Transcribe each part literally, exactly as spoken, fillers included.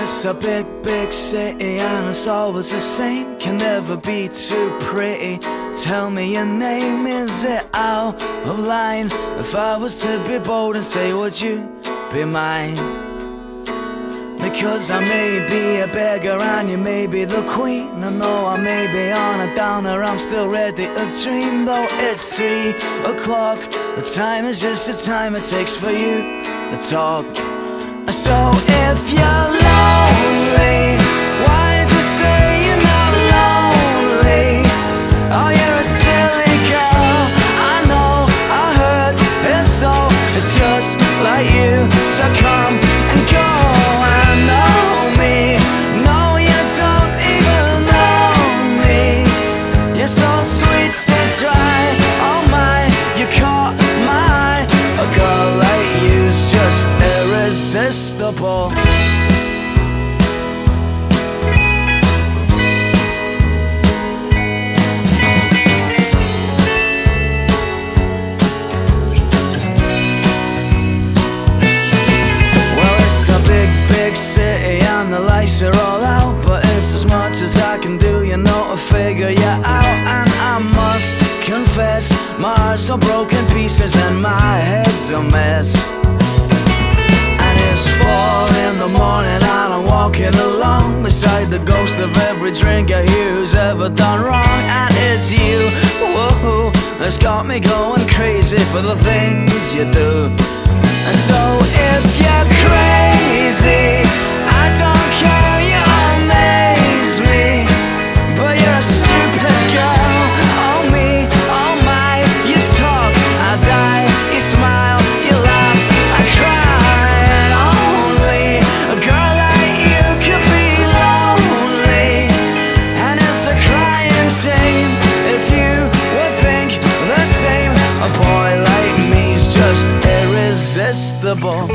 it's a big, big city and it's always the same. Can never be too pretty. Tell me your name, is it out of line? If I was to be bold and say, would you be mine? Because I may be a beggar and you may be the queen. I know I may be on a downer, I'm still ready to dream. Though it's three o'clock, the time is just the time it takes for you to talk. So if you're lonely, why don't you say you're not lonely? Oh, you're a silly girl, I know, I heard it's so. It's just like you to come and go. I know me, no you don't even know me. You're so sweet, so dry, oh my, you caught my eye. A girl like you's just irresistible. City and the lights are all out, but it's as much as I can do, you know, to figure you out. And I must confess, my heart's all broken pieces and my head's a mess. And it's four in the morning and I'm walking along beside the ghost of every drinker here who's ever done wrong. And it's you, whoa, that's got me going crazy for the things you do. And so if you're crazy, I don't care, you amaze me. But you're a stupid girl, oh me, oh my. You talk, I die, you smile, you laugh, I cry. And only a girl like you could be lonely. And it's a crying shame if you would think the same. A boy like me's just irresistible.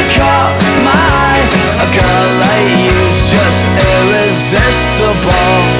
Irresistible.